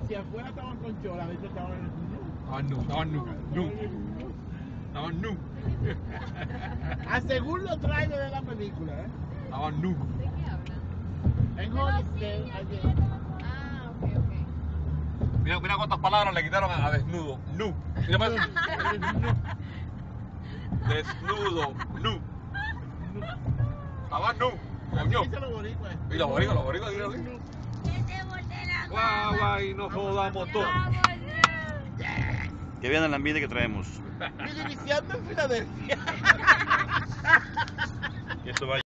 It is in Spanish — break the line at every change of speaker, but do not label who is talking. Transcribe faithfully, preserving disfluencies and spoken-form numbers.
si afuera estaban con chola, a veces estaban en el nu.
Estaban nu, estaban nu, nu. Estaban nu.
A según los trailers de la película, ¿eh?
Estaban nu.
¿De qué hablan?
En
Pero
Hollister,
sí,
ayer.
Ah, ok, ok.
Mira, mira cuántas palabras le quitaron a, a desnudo. Nu. Mira, pues. Desnudo. Nu. Estaban nu. Coño.
Dice los boricuas.
Y los boricuas, los boricuas, dilo así. Guau, guau, y nos jodamos todos.
Que vean el ambiente que traemos.
Mi división en Filadelfia.
Y esto va